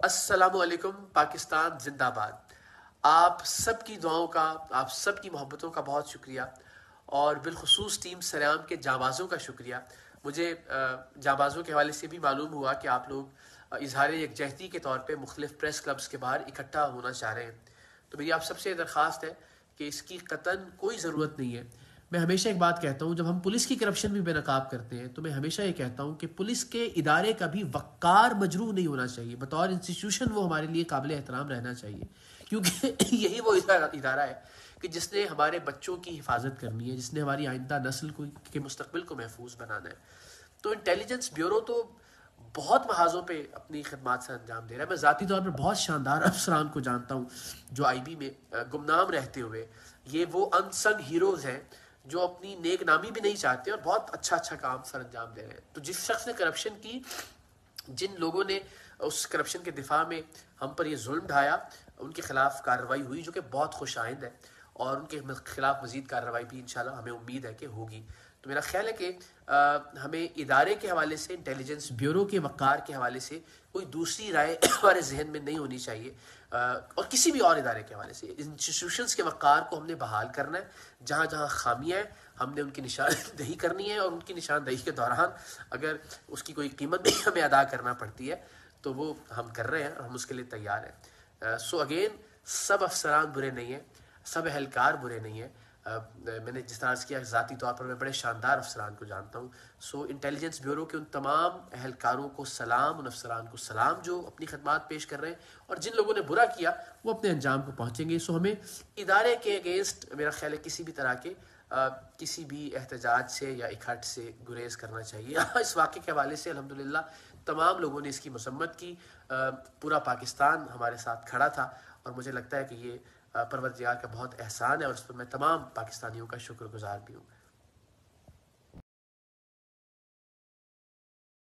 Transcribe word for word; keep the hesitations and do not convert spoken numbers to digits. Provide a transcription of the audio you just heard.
السلام علیکم پاکستان زندہ باد۔ آپ سب کی دعاؤں کا، آپ سب کی محبتوں کا بہت شکریہ، اور بالخصوص ٹیم سریام کے جانبازوں کا شکریہ۔ مجھے جانبازوں کے حوالے سے بھی معلوم ہوا کہ آپ لوگ اظہار یکجہتی کے طور پہ مختلف پریس کلبز کے باہر اکٹھا ہونا چاہ رہے ہیں، تو میری آپ سب سے درخواست ہے کہ اس کی قطعاً کوئی ضرورت نہیں ہے۔ میں ہمیشہ ایک بات کہتا ہوں، جب ہم پولیس کی کرپشن بھی بے نقاب کرتے ہیں تو میں ہمیشہ یہ کہتا ہوں کہ پولیس کے ادارے کا بھی وقار مجروح نہیں ہونا چاہیے، بطور انسٹیٹیوشن وہ ہمارے لیے قابل احترام رہنا چاہیے، کیونکہ یہی وہ ادارہ ہے کہ جس نے ہمارے بچوں کی حفاظت کرنی ہے، جس نے ہماری آئندہ نسل کو کے مستقبل کو محفوظ بنانا ہے۔ تو انٹیلیجنس بیورو تو بہت محاذوں پہ اپنی خدمات سے انجام دے رہا ہے۔ میں ذاتی طور پر بہت شاندار افسران کو جانتا ہوں جو آئی بی میں گمنام رہتے ہوئے، یہ وہ ان سنگ ہیروز ہیں جو اپنی نیک نامی بھی نہیں چاہتے اور بہت اچھا اچھا کام سر انجام دے رہے ہیں۔ تو جس شخص نے کرپشن کی، جن لوگوں نے اس کرپشن کے دفاع میں ہم پر یہ ظلم ڈھایا، ان کے خلاف کارروائی ہوئی جو کہ بہت خوش آئند ہے، اور ان کے خلاف مزید کارروائی بھی انشاءاللہ ہمیں امید ہے کہ ہوگی۔ تو میرا خیال ہے کہ ہمیں ادارے کے حوالے سے، انٹیلیجنس بیورو کے وقار کے حوالے سے کوئی دوسری رائے ہمارے ذہن میں نہیں ہونی چاہیے، اور کسی بھی اور ادارے کے حوالے سے انسٹیٹیوشنس کے وقار کو ہم نے بحال کرنا ہے۔ جہاں جہاں خامیاں ہیں ہم نے ان کی نشاندہی کرنی ہے، اور ان کی نشاندہی کے دوران اگر اس کی کوئی قیمت بھی ہمیں ادا کرنا پڑتی ہے تو وہ ہم کر رہے ہیں، اور ہم اس کے لیے تیار ہیں۔ سو اگین، سب افسران برے نہیں ہیں، سب اہلکار برے نہیں ہیں۔ میں نے جس طرح سے کیا، ذاتی طور پر میں بڑے شاندار افسران کو جانتا ہوں۔ سو انٹیلیجنس بیورو کے ان تمام اہلکاروں کو سلام، ان افسران کو سلام جو اپنی خدمات پیش کر رہے ہیں، اور جن لوگوں نے برا کیا وہ اپنے انجام کو پہنچیں گے۔ سو ہمیں ادارے کے اگینسٹ میرا خیال ہے کسی بھی طرح کے کسی بھی احتجاج سے یا اکھٹ سے گریز کرنا چاہیے۔ اس واقعے کے حوالے سے الحمدللہ تمام لوگوں نے اس کی مذمت کی، پورا پاکستان ہمارے ساتھ کھڑا تھا، اور مجھے لگتا ہے کہ یہ پروردگار کا بہت احسان ہے، اور اس پر میں تمام پاکستانیوں کا شکر گزار بھی ہوں۔